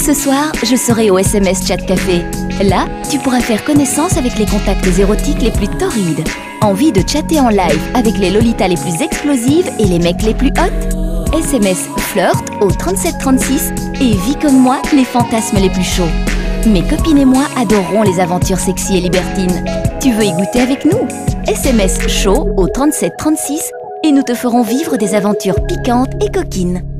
Ce soir, je serai au SMS Chat Café. Là, tu pourras faire connaissance avec les contacts érotiques les plus torrides. Envie de chatter en live avec les lolitas les plus explosives et les mecs les plus hot? SMS flirt au 3736 et vis comme moi les fantasmes les plus chauds. Mes copines et moi adorerons les aventures sexy et libertines. Tu veux y goûter avec nous? SMS chaud au 3736 et nous te ferons vivre des aventures piquantes et coquines.